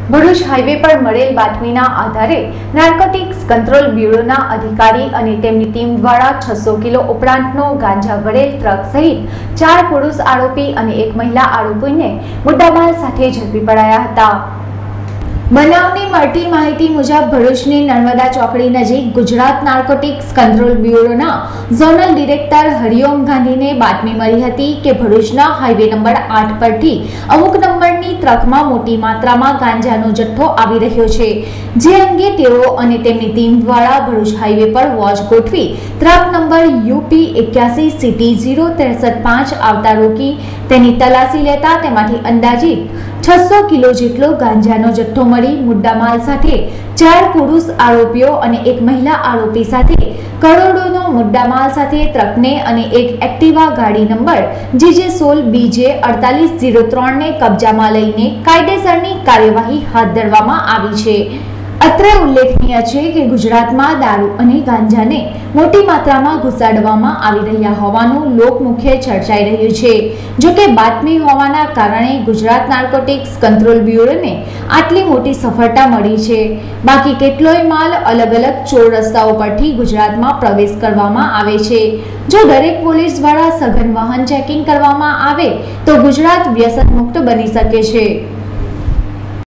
Bharuch highway પર મળેલ બાતમીના આધારે નાર્કોટિક્સ કંટ્રોલ બ્યુરોના અધિકારી અને તેમની ટીમ દ્વારા 600 કિલો ઉપરાંતનો ગાંજા ભરેલ ટ્રક સહિત 4 પુરુષ આરોપી અને 1 મહિલા આરોપીને મુદ્દામાલ સાથે ઝડપી પડાયા હતા। બનાવની મળતી માહિતી મુજબ ભરૂચની નર્મદા ચોકડી નજીક ગુજરાત નાર્કોટિક્સ કંટ્રોલ બ્યુરોના ઝોનલ ડિરેક્ટર હરિઓમ ગાંધીને બાતમી મળી હતી કે ભરૂચના હાઈવે નંબર 8 પરથી અમુક નંબરની ટ્રકમાં મોટી માત્રામાં ગાંજાનો જથ્થો આવી રહ્યો છે, જે અંગે તેઓ અને તેમની ટીમ દ્વારા ભરૂચ હાઈવે પર વોચ ગોઠવી ટ્રક નંબર UP 81 CT 0375 આવતા રોકી તેની તલાશી લેતા તેમાંથી અંદાજિત 600 કિલો જેટલો ગાંજાનો જથ્થો મળી મુદ્દામાલ સાથે 4 પુરુષ આરોપીઓ અને 1 મહિલા આરોપી સાથે કરોડોનો મુદ્દામાલ સાથે ટ્રકને અને એક એક્ટિવા ગાડી નંબર JJ16 BJ 4803 ને કબજામાં લઈને કાયદેસરની કાર્યવાહી હાથ ધરવામાં આવી છે। અત્રે ઉલ્લેખનીય છે કે ગુજરાતમાં દારૂ અને ગાંજાને મોટી માત્રામાં ઘુસાડવામાં આવી રહ્યા હોવાનું લોકમુખે ચર્ચાઈ રહ્યું છે। જો કે બાતમી હોવાના કારણે ગુજરાત નાર્કોટિક્સ કંટ્રોલ બ્યુરોને આટલી મોટી સફળતા મળી છે। બાકી કેટલોય માલ અલગ અલગ ચોર રસ્તાઓ પરથી ગુજરાતમાં પ્રવેશ કરવામાં આવે છે। જો દરેક પોલીસ દ્વારા સઘન વાહન ચેકિંગ કરવામાં આવે તો ગુજરાત વ્યસન મુક્ત બની શકે છે।